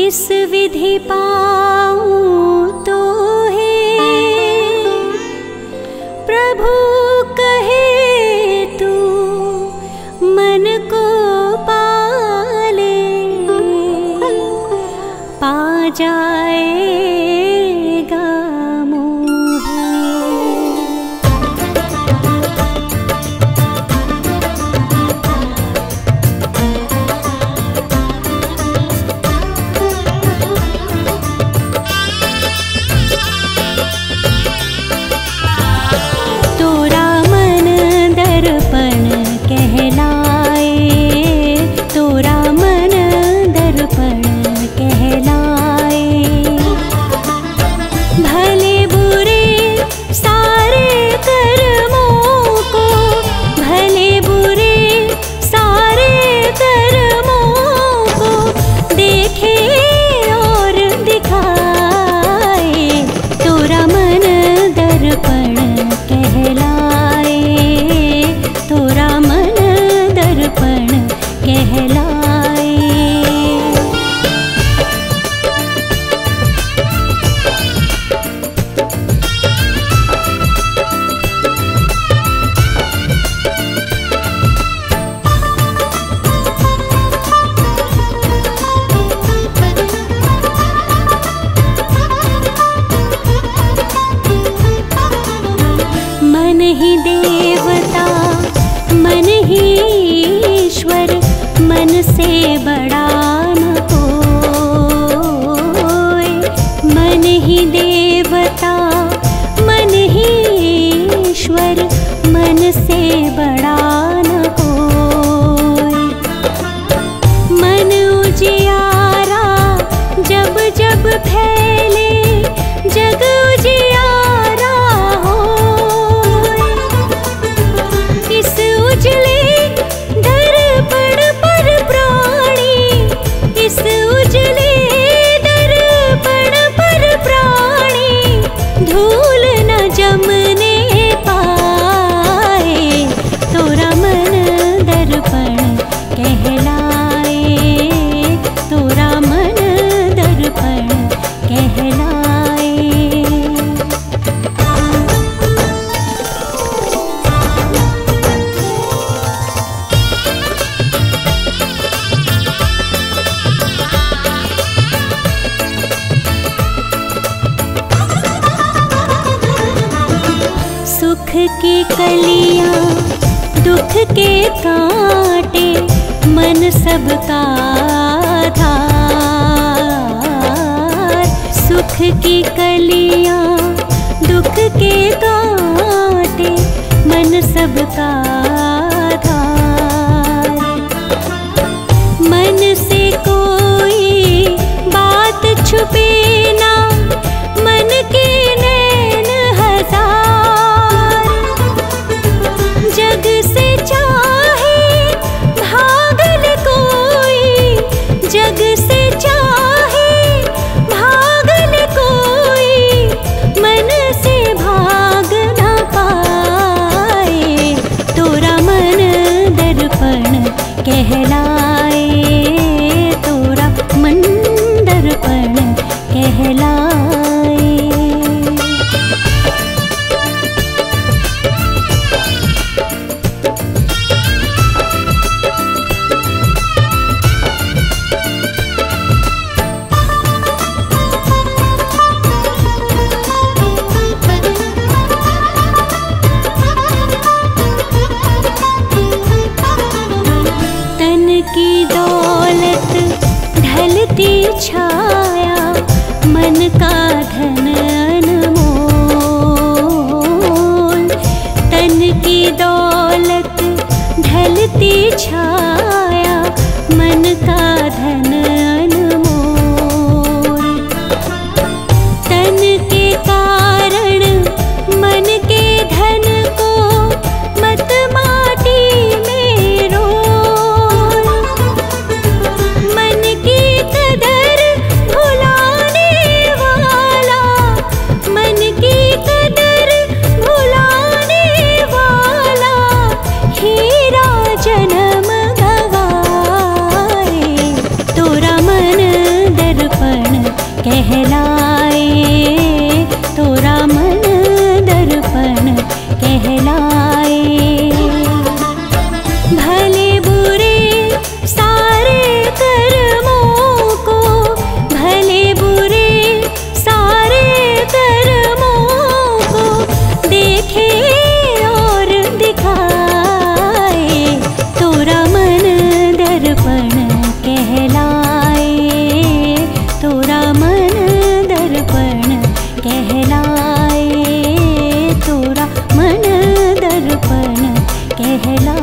किस विधि पाऊं तो है प्रभु कहे तू मन को पाले पा जाएगा मोहे। तोरा मन दर्पण कहलाए, तोरा मन दर्पण कहलाए। भले बुरे सारे कर्मों को, भले बुरे सारे कर्मों को देखे और दिखाए। तोरा मन दर्पण कहलाए, तोरा मन दर्पण कहलाए। मन ही देवता मन ही ईश्वर, मन से बड़ा न कोई। मन ही देवता मन ही ईश्वर, मन से बड़ा न कोई। मन उजियारा जब जब फैले, जग उजियारा हो। इस उजले दर्पण पर प्राणी, इस उजले दर्पण पर प्राणी धूल न जमने पाए। तोरा मन दर्पण कहलाए, तोरा मन दर्पण कहलाए। सुख की कलियां दुख के कांटे, मन सबका आधार। सुख की कलियां दुख के कांटे, मन सबका आधार। मन से कोई बात छुपे ना, मन के नैन हजार। जग से चाहे भागल कोई, जग से चाहे भागल कोई, मन से भाग ना पाए। तोरा मन दर्पण कहलाए, तोरा मन दर्पण कहलाए। तन की दौलत ढलती छाया, मन का धन अनमोल। तन की दौलत ढलती छाया, मन का धन अनमोल। तन के कारण मन के धन को मत माटी में रोल। मन की कदर देखे और दिखाए, तोरा मन दर्पण कहलाए, तोरा मन दर्पण कहलाए, तोरा मन दर्पण कहलाए।